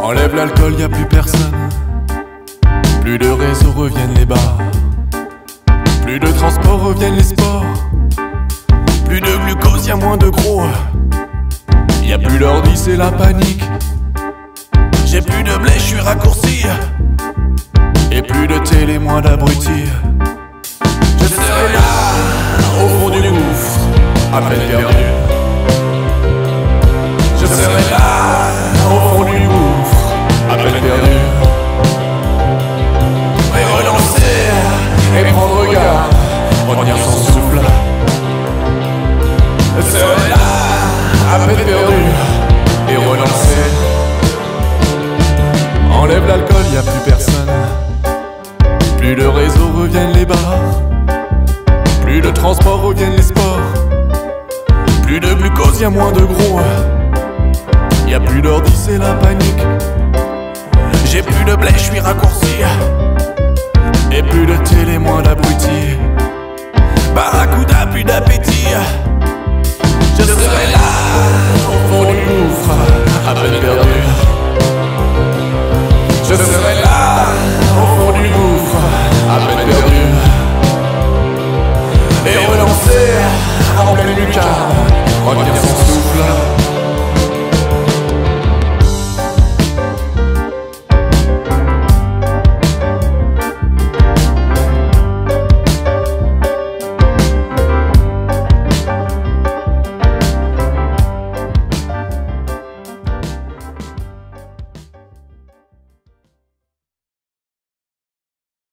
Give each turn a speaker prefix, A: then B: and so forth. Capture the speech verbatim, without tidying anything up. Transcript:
A: Enlève l'alcool, y a plus personne. Plus de réseau, reviennent les bars. Plus de transport, reviennent les sports. Plus de glucose, y a moins de gros. Y a plus d'ordi, c'est la panique. J'ai plus de blé, je suis raccourci. Et plus de télé, moins d'abrutis. Je serai là, au fond du gouffre, à peine perdu. Je serai là, au fond du gouffre, à peine perdu. Et relancer, et prendre garde, retenir son souffle. Je serai là, à peine perdu, et relancer. Enlève l'alcool, y a plus personne. Plus de réseau, reviennent les bars. Plus de transport, reviennent les sports. Plus de glucose, y a moins de gros. Y a plus d'ordi, c'est la panique. J'ai plus de blé, je suis raccourci. Et plus de télé, moins d'abrutis. Barracuda, plus d'appétit. Je serai là, au fond du gouffre, à peine perdu. Je serai là, au fond du gouffre, à peine perdu. Et relancer, en pleine lucarne, retenir son souffle.